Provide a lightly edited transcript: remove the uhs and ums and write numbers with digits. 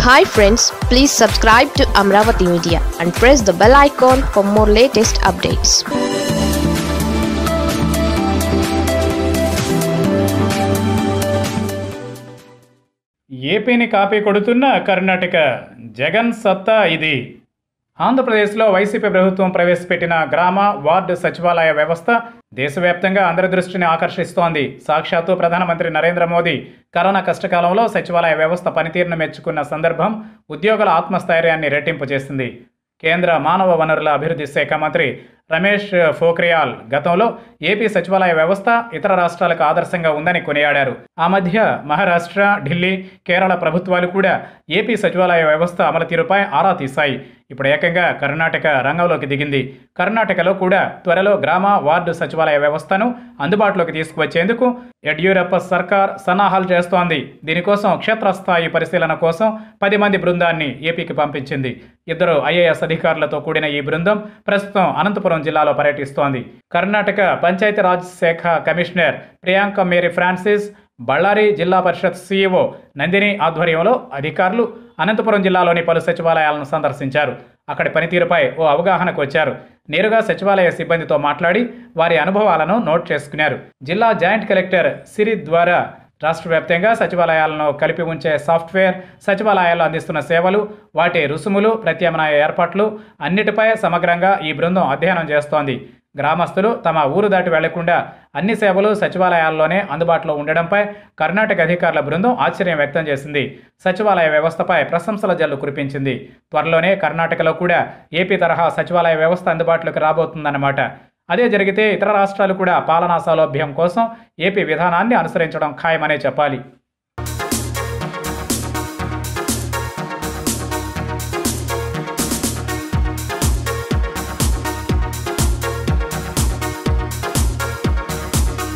Hi friends, please subscribe to Amravati Media and press the bell icon for more latest updates. ఏపీని copy కొడుతున్న కర్ణాటక జగన్ సత్తా ఇది. ఆంధ్రప్రదేశ్లో YCP ప్రభుత్వం ప్రవేశపెట్టిన గ్రామ వార్డు సచివాలయ వ్యవస్థ దేశవ్యాప్తంగా అందరి దృష్టిని ఆకర్షిస్తోంది. సాక్షాత్తు ప్రధానమంత్రి నరేంద్ర మోదీ కరోనా కష్టకాలంలో సచివాలయ వ్యవస్థ పనితీరును మెచ్చుకున్న సందర్భం ఉద్యోగుల ఆత్మస్థైర్యాన్ని రెట్టింపు చేసింది. కేంద్ర మానవ వనరుల అభివృద్ధి శాఖ మంత్రి రమేష్ పోఖ్రియాల్ గతంలో ఏపీ సచివాలయ వ్యవస్థ ఇతర రాష్ట్రాలకు ఆదర్శంగా ఉందని కొనియాడారు. ఆ మధ్య మహారాష్ట్ర, ఢిల్లీ, కేరళ ప్రభుత్వాలు కూడా ఏపీ సచివాలయ వ్యవస్థ అమలు తీరుపై ఆరా తీశాయి. ఇప్పుడు ఏకంగా కర్ణాటక రంగంలోకి దిగింది. కర్ణాటకలో కూడా త్వరలో గ్రామ వార్డు సచివాలయ వ్యవస్థను అందుబాటులోకి తీసుకువచ్చేందుకు యడ్యూరప్ప సర్కార్ సన్నాహాలు చేస్తోంది. దీనికోసం క్షేత్రస్థాయి పరిశీలన కోసం 10 మంది బృందాన్ని ఏపీకి పంపించింది. 2 ఐఏఎస్ అధికారులతో కూడిన ఈ బృందం ప్రస్తుతం అనంతపురం జిల్లాలో పర్యటిస్తోంది. కర్ణాటక పంచాయతీరాజ్ శాఖ commissioner Priyanka Mary Francis, Ballari Zilla Parishad CEO Nandini ఆధ్వర్యంలో అధికారులు అనంతపురం జిల్లాలోని పలు సచివాలయాలను సందర్శించారు. అక్కడి పనితీరుపై ఓ అవగాహనకు వచ్చారు. నేరుగా సచివాలయ సిబ్బందితో మాట్లాడి వారి అనుభవాలను నోట్ చేసుకున్నారు. జిల్లా జాయింట్ కలెక్టర్ సిరి ద్వారా రాష్ట్ర వ్యాప్తంగా సచివాలయాలను కలిపి ఉంచే సాఫ్ట్వేర్, సచివాలయాల్లో అందిస్తున్న సేవలు, వాటి రుసుములు, ప్రత్యామ్నాయ ఏర్పాట్లు అన్నిటిపై సమగ్రంగా ఈ బృందం అధ్యయనం చేస్తోంది. గ్రామస్తులు తమ ఊరు దాటి వెళ్లకుండా అన్ని సేవలు సచివాలయాల్లోనే అందుబాటులో ఉండడంపై కర్ణాటక అధికారుల బృందం ఆశ్చర్యం వ్యక్తం చేసింది. సచివాలయ వ్యవస్థపై ప్రశంసల జల్లు కురిపించింది. త్వరలోనే కర్ణాటకలో కూడా ఏపీ తరహా సచివాలయ వ్యవస్థ అందుబాటులోకి రాబోతుందన్నమాట. అదే జరిగితే ఇతర రాష్ట్రాలు కూడా పాలనా సౌలభ్యం కోసం ఏపీ విధానాన్ని అనుసరించడం ఖాయమనే చెప్పాలి.